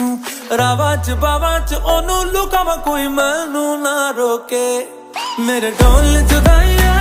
रावां च बावां च ओनू लुकावां कोई मैनू ना रोके मेरे ढोल जुदाइयां